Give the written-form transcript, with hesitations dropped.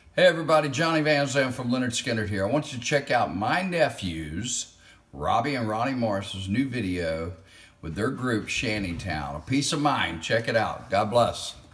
Hey everybody, Johnny Van Zandt from Leonard Skinner here. I want you to check out my nephews, Robbie and Ronnie Morris's new video with their group, Shanytown. A Peace of Mind. Check it out. God bless.